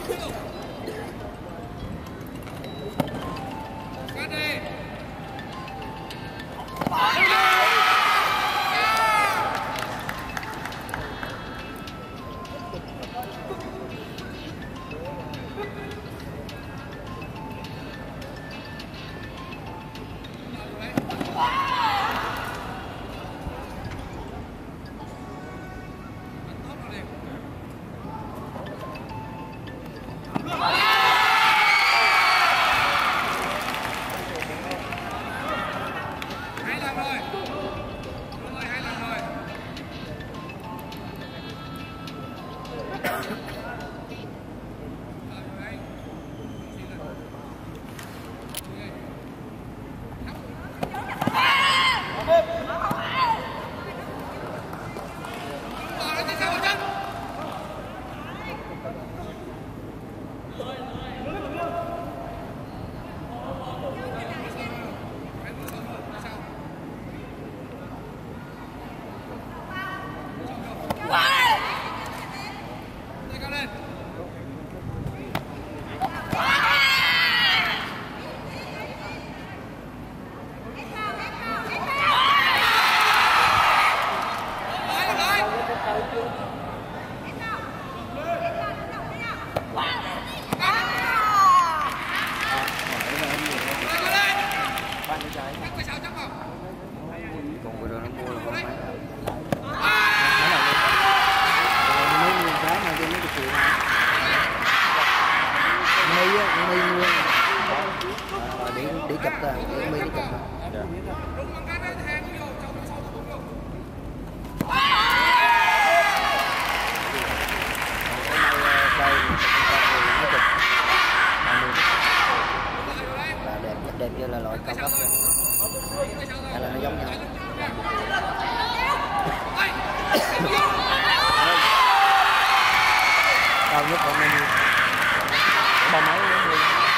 đi chụp rồi, đi chụp. Đẹp như là loại cao cấp rồi. Hay là nó giống nhau. Cao nhất còn bao nhiêu? Ba mấy nữa.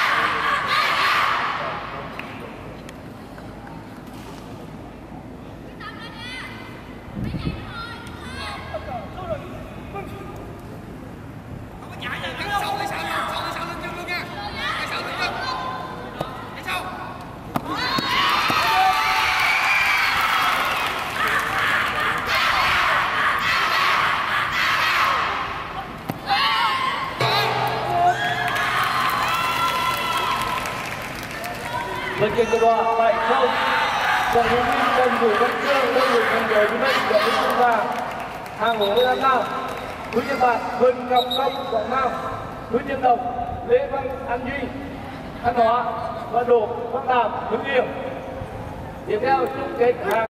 Bên trên cơ đoạ tại không trận huấn luyện cầu thủ Văn Chương đơn vị thành đội thứ nhất để chúng ta hàng ngũ Nam Nam huấn luyện bạc Huỳnh Ngọc Công Quảng Nam, huấn luyện đồng Lê Văn An Duy Thanh Hóa và Đỗ Văn Đàm Hưng Yên. Tiếp theo chung kết hàng